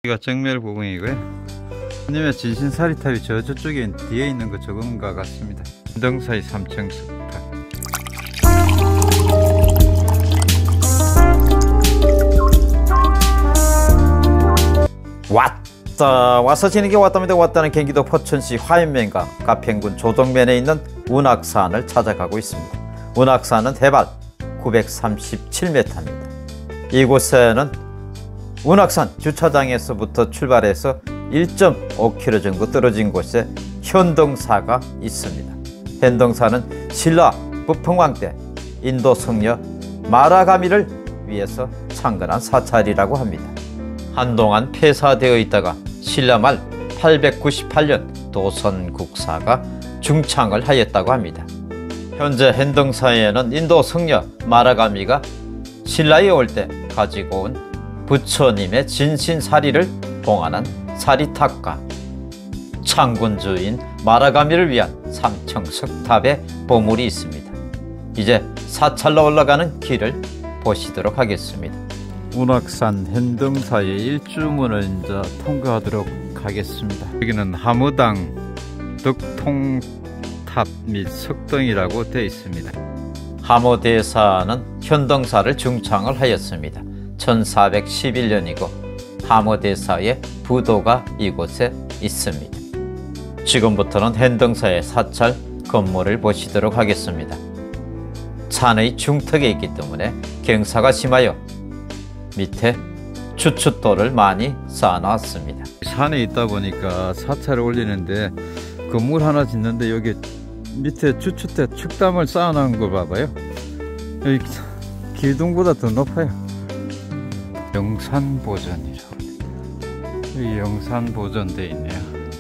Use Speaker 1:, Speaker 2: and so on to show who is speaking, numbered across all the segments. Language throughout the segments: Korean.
Speaker 1: 여기가 정멸부궁이고요. 님의 진신사리탑이 저쪽에 뒤에 있는 거 저건가 같습니다. 현동사의 3층 석탑.
Speaker 2: 와서 지는 게 왔답니다. 왔다는 경기도 포천시 화연면과 가평군 조동면에 있는 운악산을 찾아가고 있습니다. 운악산은 해발 937m입니다. 이곳에는 운악산 주차장에서부터 출발해서 1.5km 정도 떨어진 곳에 현동사가 있습니다. 현동사는 신라 부평왕 때 인도 성녀 마라가미를 위해서 창건한 사찰이라고 합니다. 한동안 폐사되어 있다가 신라 말 898년 도선국사가 중창을 하였다고 합니다. 현재 현동사에는 인도 성녀 마라가미가 신라에 올 때 가지고 온 부처님의 진신사리를 봉안한 사리탑과 창군주인 마라가미를 위한 3층 석탑의 보물이 있습니다. 이제 사찰로 올라가는 길을 보시도록 하겠습니다.
Speaker 1: 운악산 현동사의 일주문을 이제 통과하도록 하겠습니다. 여기는 하무당 덕통탑 및 석등이라고 되어 있습니다.
Speaker 2: 하무대사는 현동사를 중창을 하였습니다. 1411년이고 하무대사의 부도가 이곳에 있습니다. 지금부터는 현동사의 사찰 건물을 보시도록 하겠습니다. 산의 중턱에 있기 때문에 경사가 심하여 밑에 추춧돌을 많이 쌓아놨습니다.
Speaker 1: 산에 있다 보니까 사찰을 올리는데 건물 하나 짓는데 여기 밑에 추춧대 축담을 쌓아놓은 걸 봐봐요. 여기 기둥보다 더 높아요. 영산보전이라고 여기 영산보전돼 있네요.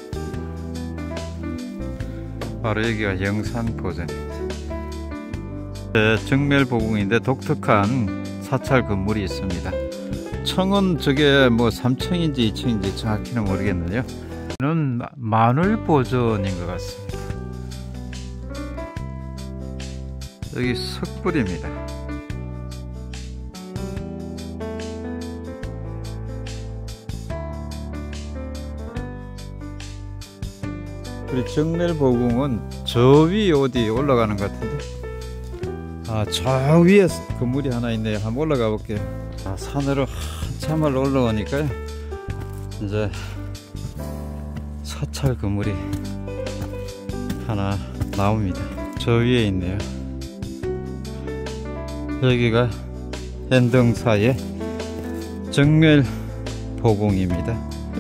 Speaker 1: 바로 여기가 영산보전입니다. 정멸보궁인데 독특한 사찰 건물이 있습니다. 청은 저게 뭐 3층인지 2층인지 정확히는 모르겠는데요. 저는 마늘보전인 것 같습니다. 여기 석불입니다. 우리 정멸보궁은 저 위 어디 올라가는 것 같은데, 저 위에 건물이 하나 있네요. 한번 올라가 볼게요. 산으로 한참을 올라오니까요, 이제 사찰 건물이 하나 나옵니다. 저 위에 있네요. 여기가 현동사의 정멸보궁입니다.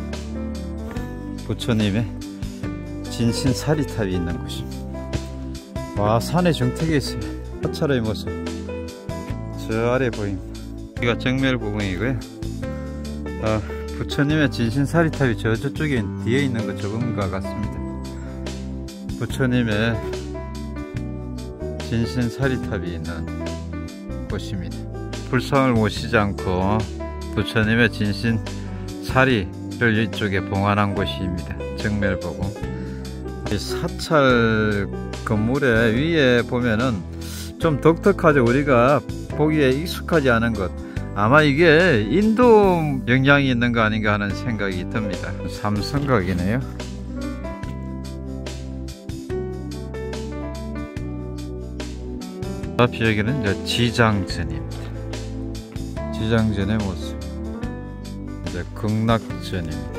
Speaker 1: 부처님의 진신사리탑이 있는 곳입니다. 와, 산의 중턱에 있어요. 사찰의 모습 저 아래 보입니다. 여기가 정멸부궁이고요. 부처님의 진신사리탑이 저쪽에 뒤에 있는 거 저건가 같습니다. 부처님의 진신사리탑이 있는 곳입니다. 불상을 모시지 않고 부처님의 진신사리를 이쪽에 봉안한 곳입니다. 정멸보궁. 이 사찰 건물의 위에 보면은 좀 독특하죠. 우리가 보기에 익숙하지 않은 것, 아마 이게 인도 영향이 있는 거 아닌가 하는 생각이 듭니다. 삼성각이네요. 앞이 여기는 이제 지장전입니다. 지장전의 모습. 이제 극락전입니다.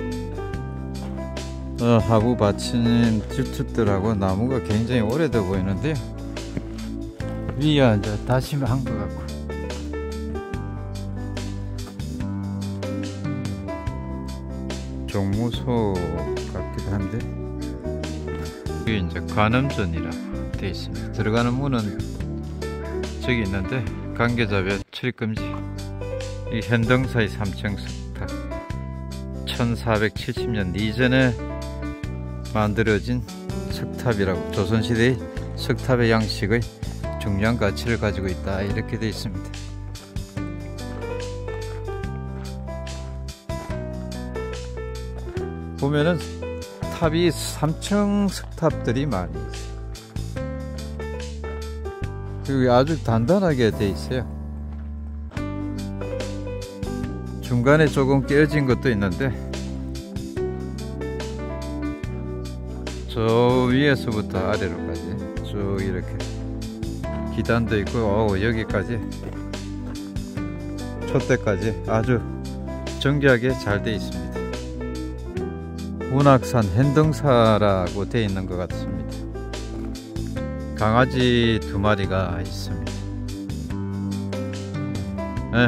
Speaker 1: 하부 받침 질축들하고 나무가 굉장히 오래돼 보이는데요. 위에 이제 다시 한 것 같고, 종무소 같기도 한데, 여기 이제 관음전이라 되어 있습니다. 들어가는 문은 저기 있는데 관계자별 출입금지. 이 현동사의 3층 석탑, 1470년 이전에 만들어진 석탑이라고, 조선시대의 석탑의 양식의 중요한 가치를 가지고 있다, 이렇게 되어 있습니다. 보면은 탑이 3층 석탑들이 많이 있어요. 그리고 아주 단단하게 되어 있어요. 중간에 조금 깨어진 것도 있는데 저 위에서부터 아래로까지 쭉 이렇게 기단도 있고 여기까지 촛대까지 아주 정교하게 잘 되어 있습니다. 운악산 hen등사라고 되어 있는 것 같습니다. 강아지 2마리가 있습니다. 네.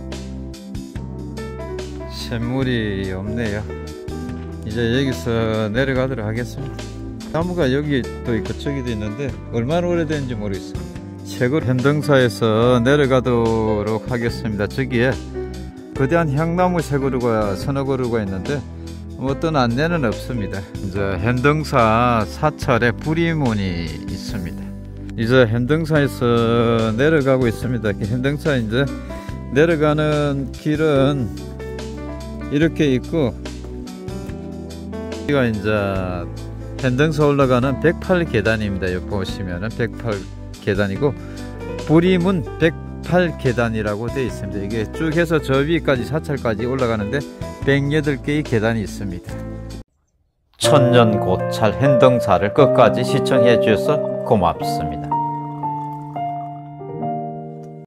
Speaker 1: 샘물이 없네요. 이제 여기서 내려가도록 하겠습니다. 나무가 여기 또 있고 저기도 있는데 얼마나 오래된지 모르겠어요. 최고 hen등사에서 내려가도록 하겠습니다. 저기에 거대한 향나무 세 그루가 서너 그루가 있는데 어떤 안내는 없습니다. 이제 hen등사 사찰에 불이문이 있습니다. 이제 hen등사에서 내려가고 있습니다. hen등사 이제 내려가는 길은 이렇게 있고 여기가 이제 hen등사 올라가는 108계단입니다. 여기 보시면은 108계단이고 불이문 108계단이라고 되어 있습니다. 이게 쭉 해서 저 위까지 사찰까지 올라가는데 108개의 계단이 있습니다.
Speaker 2: 천년고찰 hen등사를 끝까지 시청해 주셔서 고맙습니다.